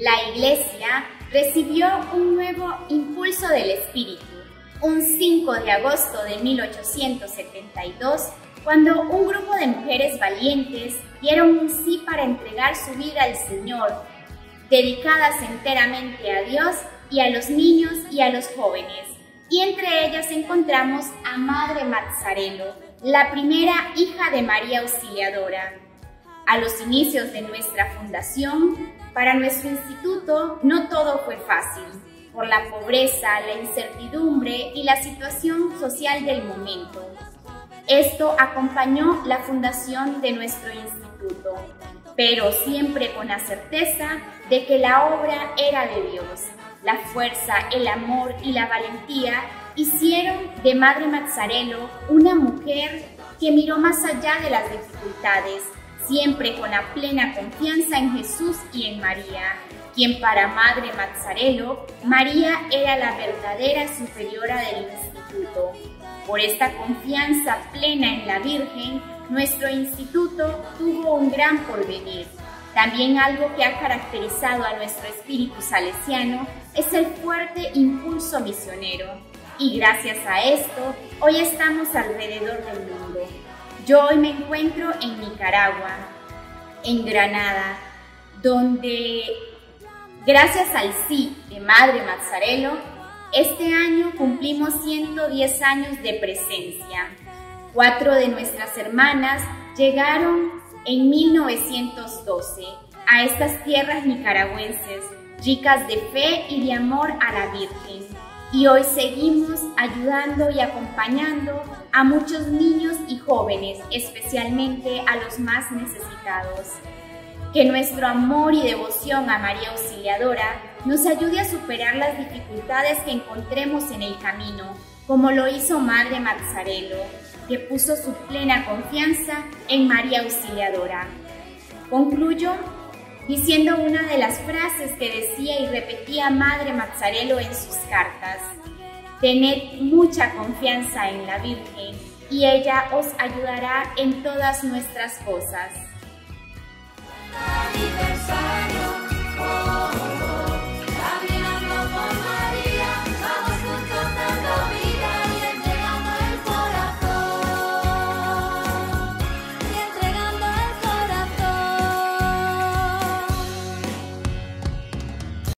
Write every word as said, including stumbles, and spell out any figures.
la Iglesia recibió un nuevo impulso del Espíritu. Un cinco de agosto de mil ochocientos setenta y dos, cuando un grupo de mujeres valientes dieron un sí para entregar su vida al Señor, dedicadas enteramente a Dios y a los niños y a los jóvenes. Y entre ellas encontramos a Madre Mazzarello, la primera hija de María Auxiliadora. A los inicios de nuestra fundación, para nuestro instituto no todo fue fácil, por la pobreza, la incertidumbre y la situación social del momento. Esto acompañó la fundación de nuestro instituto, pero siempre con la certeza de que la obra era de Dios. La fuerza, el amor y la valentía hicieron de Madre Mazzarello una mujer que miró más allá de las dificultades, siempre con la plena confianza en Jesús y en María, quien para Madre Mazzarello, María era la verdadera superiora del instituto. Por esta confianza plena en la Virgen, nuestro instituto tuvo un gran porvenir. También algo que ha caracterizado a nuestro espíritu salesiano es el fuerte impulso misionero. Y gracias a esto, hoy estamos alrededor del mundo. Yo hoy me encuentro en Nicaragua, en Granada, donde, gracias al sí de Madre Mazzarello, este año cumplimos ciento diez años de presencia. Cuatro de nuestras hermanas llegaron en mil novecientos doce a estas tierras nicaragüenses, ricas de fe y de amor a la Virgen. Y hoy seguimos ayudando y acompañando a muchos niños y jóvenes, especialmente a los más necesitados. Que nuestro amor y devoción a María Auxiliadora nos ayude a superar las dificultades que encontremos en el camino, como lo hizo Madre Mazzarello, que puso su plena confianza en María Auxiliadora. Concluyo diciendo una de las frases que decía y repetía Madre Mazzarello en sus cartas: tened mucha confianza en la Virgen y ella os ayudará en todas nuestras cosas. Aniversario, oh, oh.